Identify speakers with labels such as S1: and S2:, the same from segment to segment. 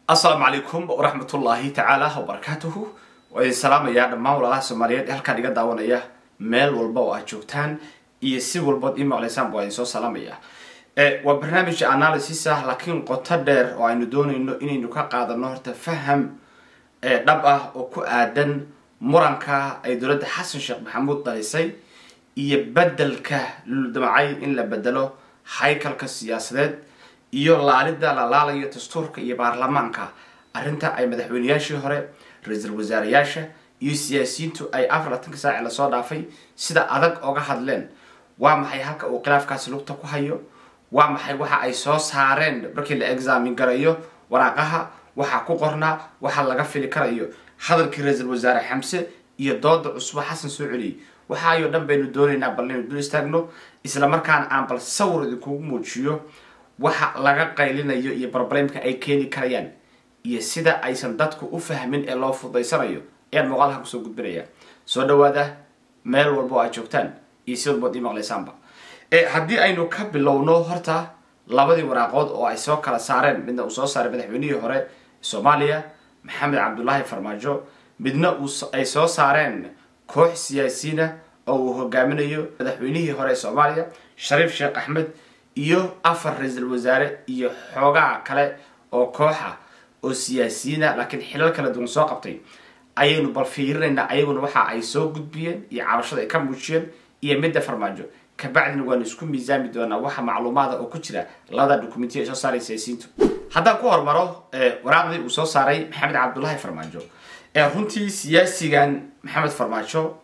S1: السلام عليكم ورحمة الله تعالى وبركاته والسلام يا دمان ولا سوماليات halka diga daawanaya meel walba oo aad joogtaan iyo si walba in maqlaysaan baa soo salaamaya waa barnaamij analysis ah laakiin qoto dheer oo aynu doonayno inaynu ka qaadano horta faham dhab ah oo ku aadan muranka ay dawladda Xasan Sheekh Maxamuud dhalisay iyo bedelka damacay in la bedelo haykalka siyaasadeed iyo laalida la laalayo dastuurka iyo baarlamaanka arinta ay madaxweynayaashii hore ra'iisul wasaarayaasha iyo siyaasiyiintu ay 40 saac la soo dhaafay sida adag uga hadleen waa maxay halka uu khilaafkaas lugta ku hayo waa maxay waxa ay soo saareen markii la examine garayo waraaqaha waxa ku qornaa waxa laga fili karayo hadalkii ra'iisul wasaare Xamse iyo dooda cusub Xasan Suucili waxa ay dhan baynu doonaynaa bal inuu dul istaagno isla markaan aan bal sawir idinku muujiyo waxa laga qaylinayo iyo problemka ay keeni karayaan iyo sida aysan dadku u fahmin ee loo fudaysanayo ee muuqaalka ku soo gudbinaya soo dhawaada meel walba ay joogtaan iyo si walba maqlaysaanba haddii aynu ka bilowno horta labadii waraaqood oo ay soo kala saareen midna uu soo saaray madaxweynihii hore Soomaaliya Maxamed Cabdullaahi Farmaajo midna ay soo saareen koox siyaasiyiin oo uu hogaaminayo madaxweynihii hore Soomaaliya Shariif Sheekh Axmed iyo afar ra'iisul wasaare iyo xogaa kale oo kooxa oo siyaasiyiin laakiin xilal kala duwan soo qabtay ayaynu bal fiirinayna ayaguna waxa ay soo gudbiyeen iyo cabashada ay ka muujiyeen iyo midda Farmaajo ka bacdina waan isku miisaami doonaa waxa macluumaad oo ku jira labada dokumenti ee soo saaray siyaasiyiintu haddaan ku hormaro waraaqdii uu soo saaray Maxamed Cabdullaahi Farmaajo runtii siyaasigan Maxamed Farmaajo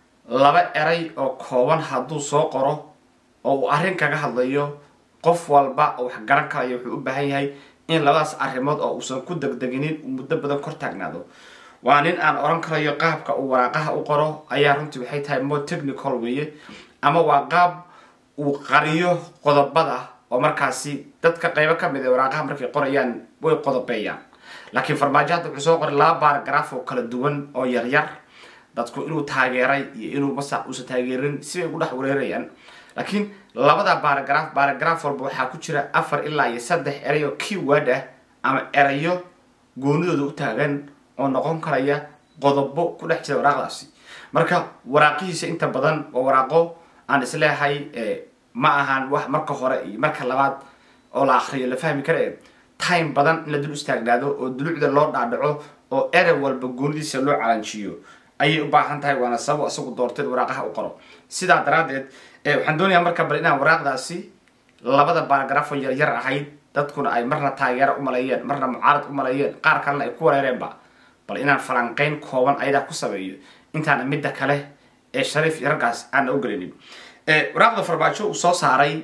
S1: laba eray oo kooban hadduu soo qoro oo arrin kaga hadlayo qof walba oo wax garan karayo wuxuu u baahan yahay in labadaas arrimood oo uusan ku degdeginin muddo badan kor taagnaado waa nin aan oran karayo qaabka uu waraaqaha u qoro ayaa runtii waxay tahay more technical weeye ama waa qaab uu qariyo qodobada oo markaasi dadka qayb ka mid ah waraaqaha markay qorayaan way qodobeeyaan laakiin Farmaajo hadda wuxuu soo qoray laba paragraph oo kala duwan oo yar yar dadku inuu taageeray iyo inuu masax u taageerin si ay ugu dhex wareerayaan laakiin labada paragraph walba waxa ku jira 4 ilaa 3 erayo keyword ah ama erayo goonidooda u taagan oo noqon karaya qodobo ku dhex jira waraaqdaasi marka waraaqihiisa inta badan oo waraaqo aan isleeyahay ma ahan wax marka hore iyo marka labaad oo la akhriyo la fahmi karo time badan in la dul istaagnaado oo dulucda loo dhaadhaco oo erey walba goonidiisa loo calanjiyo ayay u baahan tahay waana sabab asagu doortay waraaqaha u qoro sida daraadeed waxaan doonayaa marka bal inaan waraaqdaasi labada paragraph yar yar ahayd dadkuna ay marna taageero u maleeyeen marna mucaarad u maleeyeen qaar kalena ay ku wareereenba bal inaan falanqeyn kooban ayda ku sameeyo intaan midda kale ee Shariif yargaas aan u galinin waraaqda Farmaajo uu soo saaray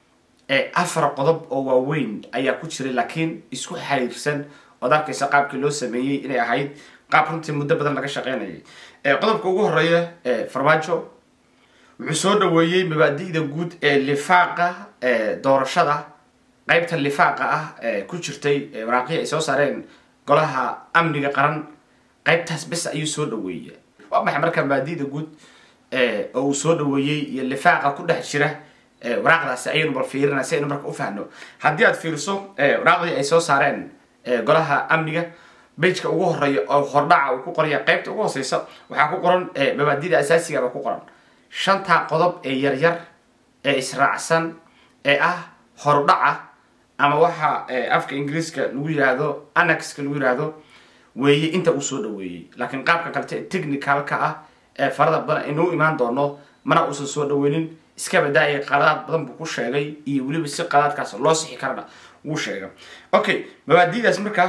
S1: afar qodob oo waaweyn ayaa ku jiray laakiin isku xiriirsan oo darkiisa qaabkii loo sameeyay inay ahayd qaab runtii muddo badan laga shaqeynayay qodobka ugu horeeya Farmaajo wuxuu soo dhaweeyay mabaadi'da guud ee lifaaqa doorashada qaybta lifaaqa ah ku jirtay waraaqii ay soo saareen golaha amniga qaran qaybtaas bas ayuu soo dhaweeyay waa maxay marka mabaadi'da guud oo uu soo dhaweeyay iyo lifaaqa ku dhex jira waraaqdaasi ayaynu bal fiirinaa si aynu marka u fahno haddii aad fiiriso waraaqdii ay soo saareen golaha amniga page-ka ugu horeeya oo hordhaca uu ku qoraya qaybta ugu hooseysa waxa ku qoran mabaadi'da asaasiga ah ku qoran shanta qodob ee yar yar ee israacsan ee ah hordhaca ama waxa afka Ingiriiska lagu yiraahdo annex lagu yiraahdo weeye inta uu soo dhaweeyay laakiin qaabka kale technical-ka ah ee farada badan inuu imaan doono mana uu soo dhaweynin iska badaayay qalaad badan buu ku sheegay iyo waliba si qalaadkaas loo sixi karana uu sheegay okay mabaadi'daas marka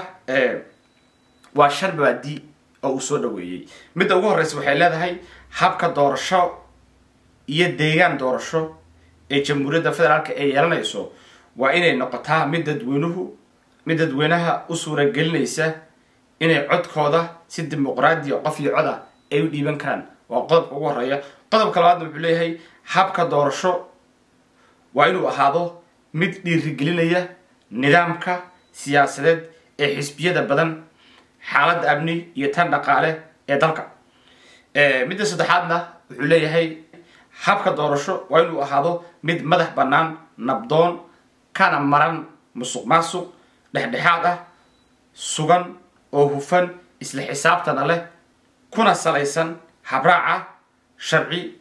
S1: waa shan mabaadi' oo uu soo dhaweeyay midda ugu horeysa waxay leedahay habka doorasho iyo deegaan doorasho ee Jamhuuriyadda Federaalka ay yeelanayso waa inay noqotaa mid dadweynaha u suura gelinaysa inay codkooda si dimuqraadi ah qof iyo cod ah ay u dhiiban karaan waa qodobka ugu horeeya qodobka labaadna wuxuu leeyahay habka doorasho waa inuu ahaado mid dhiirigelinaya nidaamka siyaasadeed ee xisbiyada badan xaaladda amni iyo tan dhaqaale ee dalka midda saddexaadna wuxuu leeyahay habka doorasho waa inuu ahaado mid madax bannaan nabdoon kana maran musuqmaasuq dhexdhexaad ah sugan oo hufan isla xisaabtana leh kuna salaysan habraac sharci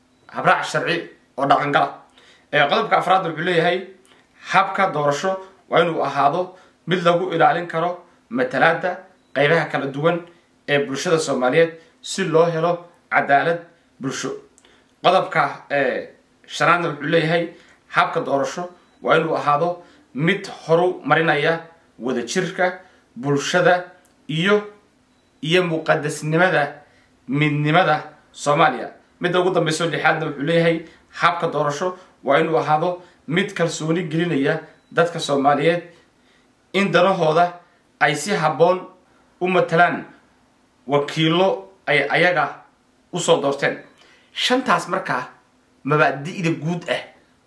S1: oo dhaqan gala qodobka afraad wuxuu leeyahay habka doorasho waa inuu ahaado mid lagu ilaalin karo matalaadda qaybaha kala duwan ee bulshada Soomaaliyeed si loo helo cadaalad bulsho qodobka shanaad wuxuu leeyahay habka doorasho waa inuu ahaado mid horu marinaya wada jirka bulshada iyo muqaddasnimada midnimada Soomaaliya mid ugu dambayso lixaadna wuxuu leeyahay habka doorasho waa inuu ahaado mid kalsooni gelinaya dadka Soomaaliyeed in danahooda ay si habboon u matalaan wakiilo ay ayaga u soo doorteen shantaas markaa mabaadi'da guud ah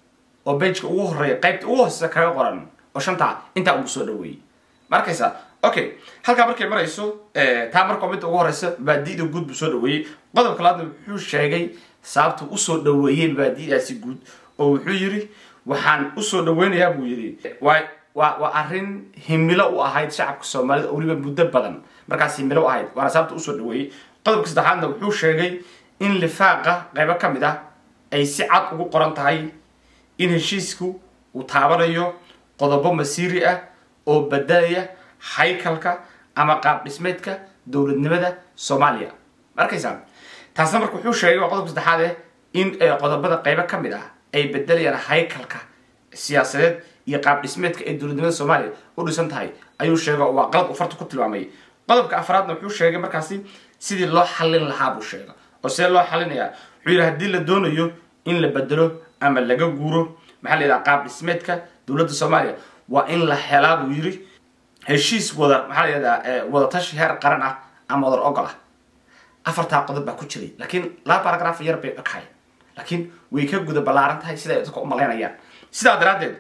S1: oo page-ka ugu horeeya qaybta ugu hooseysa kaga qoran oo shanta inta ugu soo dhaweeyay markaysa okay halka markay marayso taa markoo mid ugu horeysa mabaadi'da guud buu soo dhaweeyay qodobka labaad wuxuu sheegay sababta u soo dhaweeyay mabaadi'daasi guud oo wuxuu yiri waxaan u soo dhaweynayaa buu yiri waa arrin himilo u ahayd shacabka Soomaalida oo waliba muddo badan markaas himilo u ahayd waana sababta u soo dhaweeyay qodobka saddexaadna wuxuu sheegay in lifaaqa qaybo ka mid ah ay si cad ugu qoran tahay in heshiisku uu taabanayo qodobo masiiri ah oo badalaya haykalka ama qaab dhismeedka dawladnimada Soomaaliya markaysan taasna markuu wuxuu sheegay qodobka saddexaad in qodobada qaybo ka mid ah ay bedelayaan haykalka siyaasadeed iyo qaab dhismeedka ee dawladnimada Soomaaliya u dhisan tahay ayuu sheegay oo qalad u farta ku tilmaamay qodobka afraadna wuxuu sheegay markaasi sidii loo xalin lahaa buu sheegay oo sidee loo xalinayaa wuxuu yiri haddii la doonayo in la bedelo ama laga guuro maxaa la yiraahdaa qaab dhismeedka dawladda Soomaaliya waa in la helaa buu yiri heshiis wada maxaa la yiraahdaa wada tashi heer qaran ah ama wada ogol ah afarta qodob baa ku jiray laakiin laba paragraph yar bay akhay laakiin way ka guda balaaran tahay sida ay dadku u maleynayaan sidaa daraadeed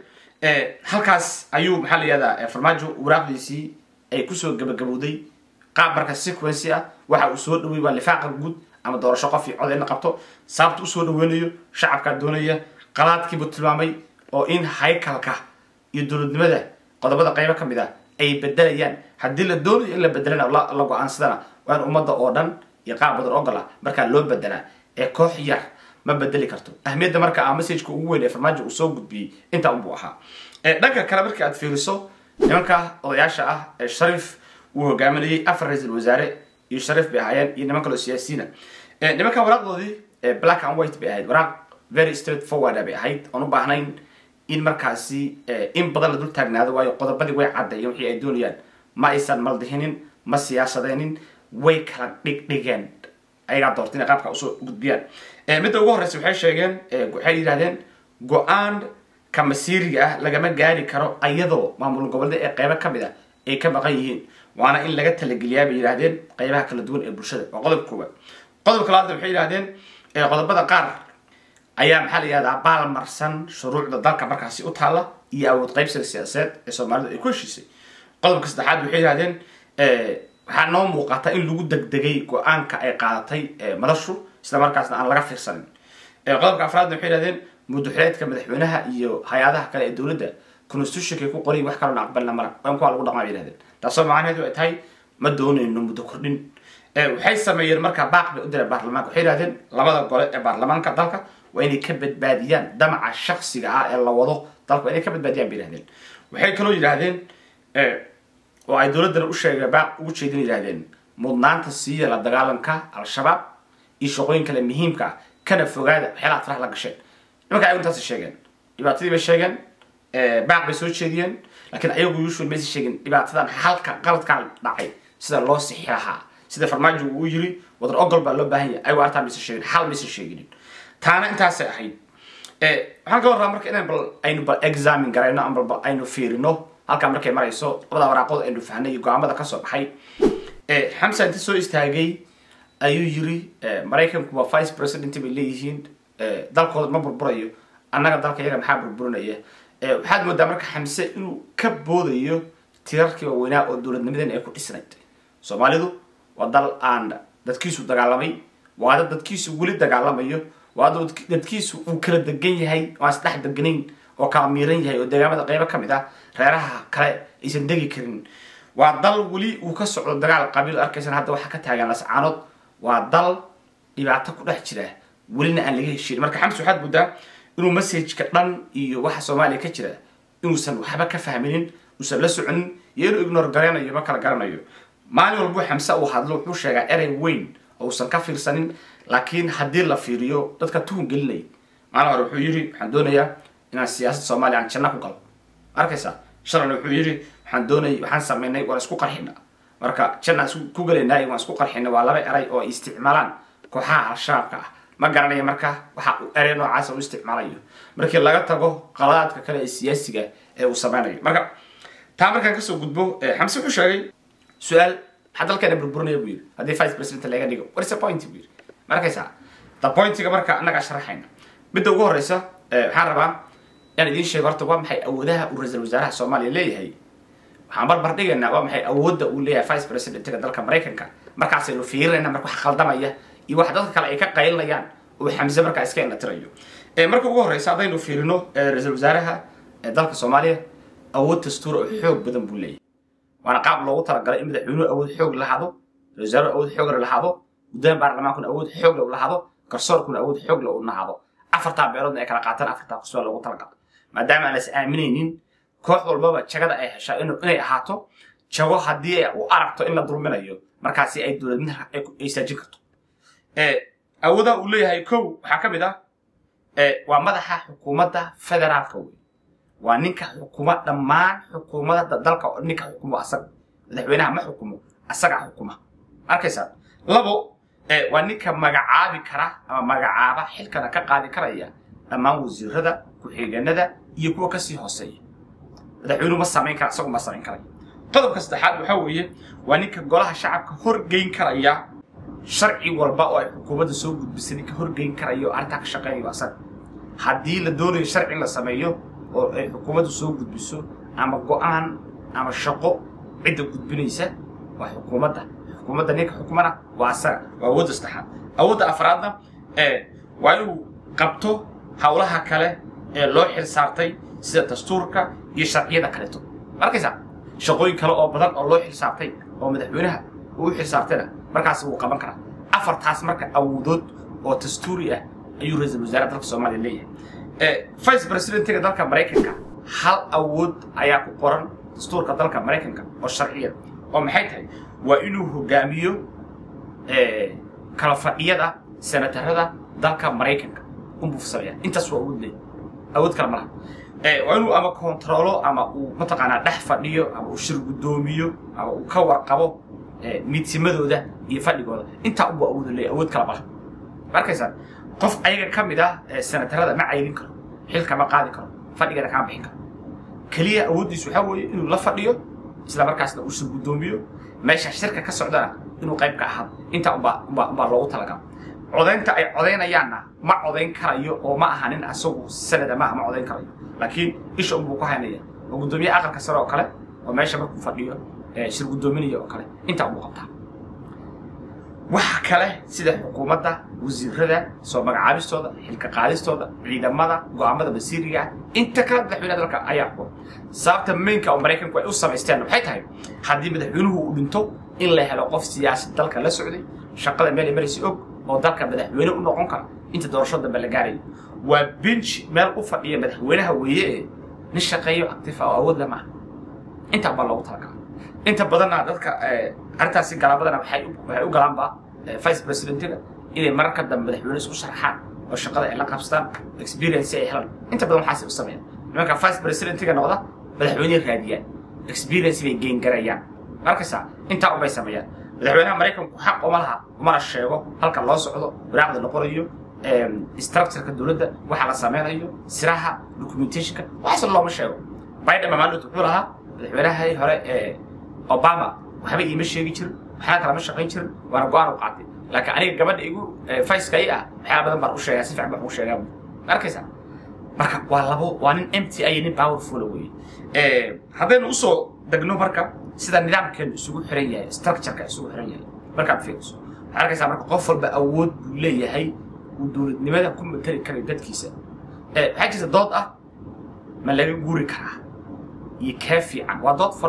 S1: halkaas ayuu maxaa la yiraahdaa farmaajo waraaqdiisii ay ku soo gabagabowday qaab marka sequence ah waxa uu soo dhaweeyay waa lifaaqa guud ama doorasho qof iyo cod in qabto sababta u soo dhaweynayo shacabka doonaya qalaadkii buu tilmaamay oo in haykalka iyo dawladnimada qodobada qaybo ka mid ah ay bedelayaan haddii la doonayo in la bedelana la go'aansadana waa in ummadda oo dhan iyo qaab badan oo gala marka loo bedelaa koox yar ma bedeli karto ahmiyadda marka message-ka ugu weyn ee farmaajo uu soo gudbiyay inta uu buu ahaa dhanka kale markii aad fiiriso nimanka odayaasha ah Shariif uu hogaaminayay afar ra'iisul wasaare iyo Shariif bay ahaayeen iyo niman kale siyaasiyiin nimanka waraaqdoodii black and white bay ahayd waraaq very straightforward bay ahayd oo u baahnayn in markaasi in badan la dul taagnaado waayo qodobadii way cadeeyeen wixii ay doonayaan ma aysan maldihinin ma siyaasadeenin way kala dhigeen ayaga doorteen qaabka u soo gudbiyaan mid ugu horeysa waxay sheegeen waxay yiraahdeen go'aan ka masiiriga ah lagama gaari karo ayadoo maamul goboleed ee qaybo ka mid ah ay ka maqan yihiin waana in laga talageliyaa bay yiraahdeen qaybaha kala duwan ee bulshada waa qodob koowaad qodobka labaad waxay yiraahdeen qodobada qaar ayaa maxaa la yiraahdaa baalmarsan shuruucda dalka markaasi u taala iyo awood qaybsiga siyaasadeed ee Soomaalidu ay ku heshiisay qodobka saddexaad waxay yiraahdeen waxaa noo muuqata in lagu degdegay go'aanka ay qaadatay madashu isla markaasna aan laga fiirsanin qodobka afraadna waxay yiraahdeen muddo-xileedka madaxweynaha iyo hay'adaha kale ee dawladda constitution-ka ku qoray wax kale oo aqbalna mara waan ku lagu dhaqmaa yiraahdeen taasoo macnaheedu ay tahay ma doonayno muddo kordhin waxay sameeyeen marka baaq bay u direen baarlamaanka waxay yiraahdeen labada gole ee baarlamaanka dalka waa inay ka badbaadiyaan damaca shakhsiga ah ee la wado dalka inay ka badbaadiyaan bay yiraahdeen waxay kaloo yiraahdeen oo ay dawladdan u sheegay baaq ugu jeedin yiraahdeen mudnaanta siiya la dagaalanka al-shabaab iyo shaqooyin kale muhiimka ah kana fogaada waxyaalaha faraha la gasheen nimanka ay intaas sheegeen dhibaatadii bay sheegeen baaq bay soo jeediyeen laakiin ayagu usually ma sheegin dhibaatadan halka qaladka dhacay sida loo sixi lahaa sida farmaajo uu yiri wadar ogol baa loo baahan yahay ay waarta mise sheegin hal mise sheegin taana intaas ay ahayd waxaan ka warraa marka inaan bal aynu bal examine garayno ama bal aynu fiirino halka markay marayso labada waraaqood aynu fahnay go'aamada ka soo baxay Xamsa inta soo istaagay ayuu yiri Mareykanku waa vice president bay leeyihiin dalkooda ma burburayo annaga dalka yaga maxaa burburinaya waxaad moodaa marka Xamse inuu ka boodayo tirarkii weynaa oo dawladnimadan ay ku dhisnayd Soomaalidu waa dal aan dadkiisu dagaalamay waa dadkiisu wali dagaalamayo waa dadkiisu uu kala degan yahay waa saddex deganin oo kala miiran yahay oo deegaamada qaybo ka mid ah reeraha kale aysan degi karin ودل ولي وكسر الدجال قبيل أركيسن هذا واحد كتاجن ناس عناد ودل يبعتك كل حجرة ولنا أن ليه الشيء مركب حمس واحد بده إنه مسج كترن يوحى سومالي كتير إنه سن حبك فهمين وسلسوا عن يلو إجنور جرينا يبكر جرينا يو ما له ربع حمسة وحدلو حوش جا أري وين أو سن كفير سنين لكن حدير لفيريو تذكرتهم قلي ما له ربع يجري عندنا يا إن السياسة الصومالية عن شنا كقل أركيسا شرنا ربع يجري عندنا وحنسا مني ورسكو قرحنا مركا شنا كوجل ناي ورسكو قرحنا ولا بأري أو استعمالان كوحة الشعب ما قرني مركا وحق أرينو عاصم استعماليه مركي الله تجو قلات ككلا السياسية وسمعناه مركا تامر كان كسر قدبو حمسة وشاي سؤال حتى كان بربروني بير هذا فايز بريسيدنت اللي قاعد يقول ورثة بوينت بير مركا ساعة تا بوينت كمركا أنا قاشرحين بدو جوه رئيسة حربا يعني دين شيء قرطوا قام حي أودها ورئيس الوزراء الصومالي ليه هي حمر بردية إن قام حي أود وليه فايز بريسيدنت كده ذلك أمريكان كان مركا سيلو فير إن مركا خالد مايه يوحدات كلا إيكا قايل ليان وحمزة مركا إسكان نتريو مركا جوه رئيسة هذا إنه فيرنو رئيس الوزراء ذلك الصومالية أود تستور حوق بدن بولي وأنا قابل لو ترى إن مدحونه أود حوق لحظه الوزراء أود حوق لحظه ودين برلمان كن أود حوق لو لحظه كرسور كن أود حوق لو لحظه أفرطا بيرودنا إكلا قاتل أفرطا قصوى لو ترى ما دام أنا سآمنين كوح والبابا شجرة أي شيء إنه إني أحاطه شو هدية وأعرفته إن ضرمنا يو مركزي أي دولة منها أي سجكته أودا أولي هاي كو حكم ده ومدح حكومة فدرال كوي وانك حكومة دمان حكومة دالك انك حكومة أسرع مدحوينها ما حكومة أسرع حكومة أركيسا لابو وانك مقعابي كرا أما مقعابا حلكنا كقادي كرايا لما وزير هذا كحيجان هذا يكون كسي حسي مدحوينه ما سامين كرا سوق ما سامين كرايا قدب كاستحاد وحوية وانك قولها الشعب كهرجين كرايا شرعي والباء حكومة سوق بسنك كهرجين كرايا أرتاك شقي وأسر حدي لدور الشرعي لسمايو حكومة سوق بسو أما قان أما شقو عدة بنيسة وحكومة نيك حكومة واسع وأود استحاد أود أفرادنا وأيو قبته حولها كله لوح السارتي سيد دستورك يشرعيه ذكرته مركزا شقوي كله أو بدل أو لوح السارتي أو مدحونها لوح السارتنا مركز هو قبل كره أفر تاس مركز أودود أو دستورية أيو رئيس الوزراء الصومالي ليه فايس بريسيدنت دالك أمريكا هل أود أياكو قرن دستور كدالك أمريكا والشرعية ومحيطها وإنه جاميو كالفائية سنة هذا دالك أمريكا بفصلية أنت سوى أود لي أود كلامها وإنه أما كنترولو أما منطقة دحفة ليو أما أشرب الدوميو أما أكور قبو ميتسمدو ده يفعل جوده أنت أبو أود لي أود كلامها مركزا قف أيها كم ده السنة هذا ما عينين كرو حيل كما قاعد كرو فدي كذا كام بحكم كلية أودي سحوي إنه لا فديه إسلام مركز وش القدوميو ماشي الشركة كسعودة إنه قيب كأحد أنت أبا لو تلاقى عذين أيانا ما عذين كرايو أو ما هنن أسوق السنة ما عذين كرايو لكن إيش أبو كهانية وقدومية أغلى كسرة وكله وماشي بكو فديه شر قدومية وكله أنت أبو قطع waxa kale sida xukuumadda wasiirada soo magacaabistooda xilka qaadistooda ciidamada go'aamada basiiriga inta kala madaxweynaha dalka ayaa ku sababta meynka Mareykanku ay u sameysteen waxay tahay hadii madaxweynuhu uu dhinto in la helo qof siyaasad dalka la socday shaqada meel maraysi og oo dalka madaxweyne u noqon kara inta doorashada dambe la gaaray waa bench meel u fadhiya madaxweynaha weeye nin shaqeeyo active oo awood lama inta baa loogu talagalay inta badanna dadka arrintaasi galabadana waxay u galaanba vice president inay marka dambe madaxweyne isku sharaxaan oo shaqada ay la qabstaan experience ay helaan inta badan waxa ay sameeyaan marka vice president noqda madaxweyne raadiyaan experience bay gain garayaan markaas inta u bay sameeyaan madaxweynaha Mareykanku xaq uma laha uma sheego halka loo socdo waraaqda la qorayo structure-ka dawladda waxa la sameeyo siraha documentation-ka waxa loo ma sheego Biden ma maalintu wuxuu lahaa madaxweynaha hore Obama waxba iima sheegi jirin waxa kala ma shaqayn jirin waana go'aan u qaatay laakiin aniga gabadha igu fayskay waxa badan baan u sheegay si fiican baan u sheegay markaysa marka waa labo waa nin MTI nin powerful way hadeen u soo dagno marka sida nidaamkan isugu xiran yahay structure-ka isugu xiran yahay marka fiirso arkaysa marka qof walba awood u leeyahay uu dawladnimada ku matali karo dadkiisa waxa jirta dood ma laga guuri karaa iyo kaafi waa dood furan way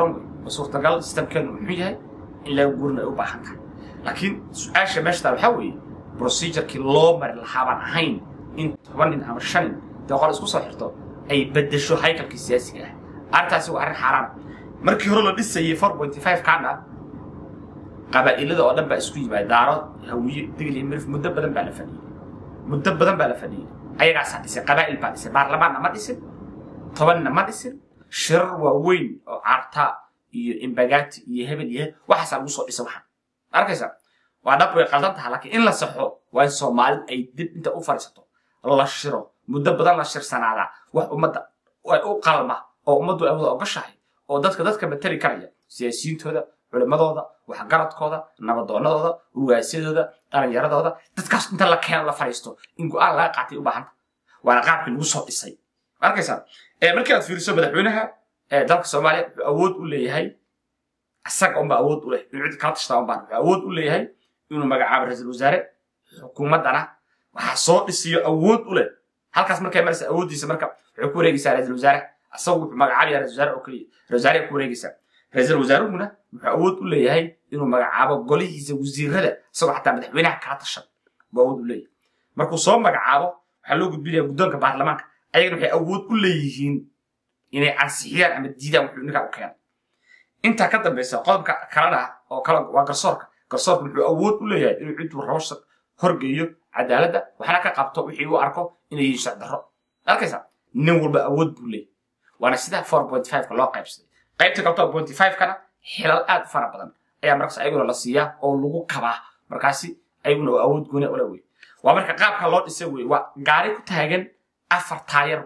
S1: وصورة قال سيستم كان محيها إلا يقولنا وباحنها لكن عاش ماشي ترى حوي بروسيجر كي لومر الحابان هين إن طبعاً أمر شن تقول اسمه صحيحته أي بدشوا هيكل السياسي أرتاس وأرن حرام مركي هرول لسه يفرق 4.5 كعنا قبائل إذا أدم بأسكوي بعدارة هوية تقولي مرف مدبّدا بالفني مدبّدا بالفني أي ناس هذي قبائل بعديس برلمان ما ديسن طبعاً ما ديسن شر ووين عرتا إنباجات يهبل وحسب وصول يسوحها أركزا وأنا بقولتها لكن إن لا صحوا وإن سومال أي دب أنت أفرسته الله شره مدبّدا الله شر سنة على وأمد وقلمه أو أمد أو قشعي أو dadka matali karaya siyaasiyiintooda culimadooda waxgaradkooda nabadoonadooda ugaasiyadooda dhalinyaradooda dadkaas inta la keen la fariisto in go'aan laga qaatay u baahan waana qaabkii lagu soo dhisay arkaysa markii aad fiiriso madaxweynaha dalka Soomaaliya wuxuu awood u leeyahay asaga oo awood u leh inuu cid kala tashado baan awood u leeyahay inuu magacaabo ra'iisul wasaare xukuumadana waxa soo dhisiyo awood u leh halkaas markay maraysa awoodiisa marka wuxuu ku wareegaysaa ra'iisul wasaare أصوّب مجعلي رئيس الوزراء أوكي رئيس كوريجيسا رئيس الوزراء هنا معود ولا يهاي إنه مجعبه قولي إذا وزير هذا صباح حتى مدحوينه كعطشة معود ولا يه مركو صام مجعبه حلو جد بيجي قدام كبرلمان أيضا في أود ولا يهين يعني عسير أم الجديدة وحنك أوكيان أنت كتب بس قلب كلامه أو كلام وقصرك أود ولا يه إنه عند الرأس هرجيه عدالة وحنا كقبته وحيو أركو إنه يشد الرأس أركزا نقول بأود ولا وأنا سيدا 4.5 كلا قيبس قيبت كلا 4.5 كنا حلال آد فرق بدن أي مركز أيقون الله سيا أو لغو كبا مركزي أيقون أود جونة ولا وي ومركز قاب كلا يسوي وقاري كتاجن أفر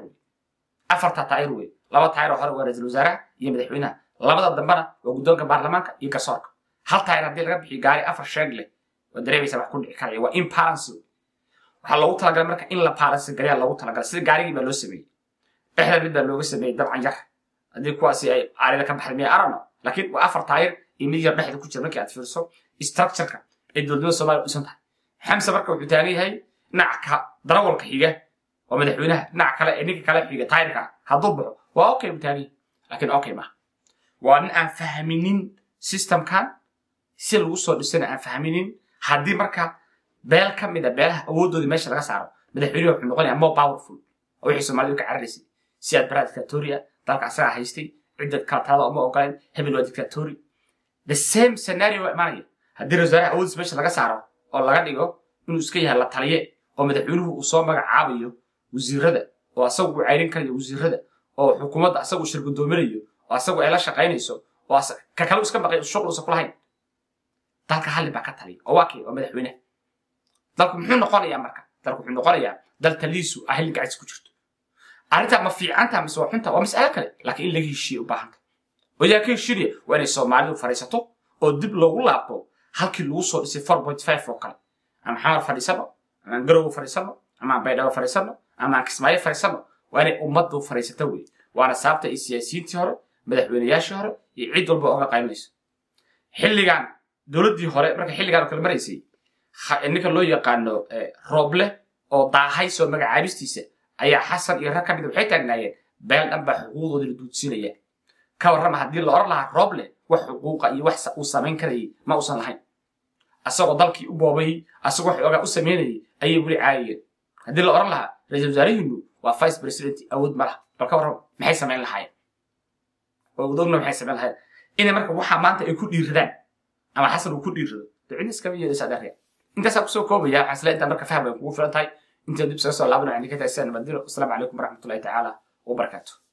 S1: تاير وي لما تاير وحر ورئيس الوزراء يمدحونا لما تدمرنا وقدام كبرلمان يكسرك هل تاير هذي الرب يقاري أفر شغله ودري بيسمح كل كاري وإمبالانس وحلا لو تلاقي مركز إن لا بالانس قاري لو تلاقي سيد قاري يبلو سبي إحنا بدنا لو سمي طبعا جرح هذي كواسي أي على كم حرمية أرانا لكن وأفر تاير يميجر ناحية كل شيء مركي أتفرسه استراكشر الدولة الصومالية وسنتها حمسة مركب وثاني هاي نعك ضرور كحيجة ومدحونها نعك لا إنك كلا حيجة تايرك هضبه وأوكي وثاني لكن أوكي ما وأنا فهمينين سيستم كان سيل وصل لسنة فهمينين هذي مركب بال كم إذا بالها أودو دي ماشي لقصاره مدحوني وحنقولي مو باورفول أو يحسوا مالك عرسي سياد براد ديكتاتوريا دالك عسرها هيستي عدة كاتالا أما أوكاين هبل وديكتاتوري the same scenario مانية هدي الوزراء أول سبيش لغا سعره أو لغا ديغو إنو اسكيها لطاليه أو مدحونه أصوى مقعابيو وزير هذا وأسوق عيرين كان وزير هذا أو حكومة أسوق شرق الدوميريو وأسوق علا شقاينيسو كاكالو اسكا بقى الشغل وسكولهين دالك حالي باكا تالي أواكي ومدحونه دالك محون نقوني يا مركا دالك محون نقوني يا دال تليسو أهل قاعد سكوشرت أنت ما في أنت مسوي أنت ومسألة كله لكن اللي يشيء وباهك وإذا كان شيء وأنا سومالي وفريسته أو دب لو لابو هل كل وصل يصير 4.5 فوقنا أنا حمار فريسته أنا جرو فريسته أنا بيدا فريسته أنا كسماية فريسته وأنا أمض فريسته وي وأنا سابت السياسيين تهرب مدحونيا شهر يعيدوا البقرة قايميس حلي كان دولتي هراء مرك حلي كانوا كل مريسي إنك اللو يقانو روبله أو ضاحي سو مرك عابستيسه أي حسن يركب بحيث أن بين أنبا حقوقه الدوتسينية كورما هدي الأرض لها روبله وحقوق أي وحسة وسامين كذي ما وصل لهين أسوق ضلكي أبوابه أسوق حقوق أسمينه أي بري عاية هدي الأرض لها رئيس وزراء إنه وفايس بريسيدنت أود مرة بالكورما ما هي سامين لهين وضمن ما هي سامين لهين إن مركب واحد ما أنت يكون يردان أما حسن يكون يرد تعينس كمية لسه أنت سأقصو كوبي يا حسن أنت مركب فاهم وفرنت هاي أنت دبسة صلابنا يعني كده السنة بديله السلام عليكم ورحمة الله تعالى وبركاته.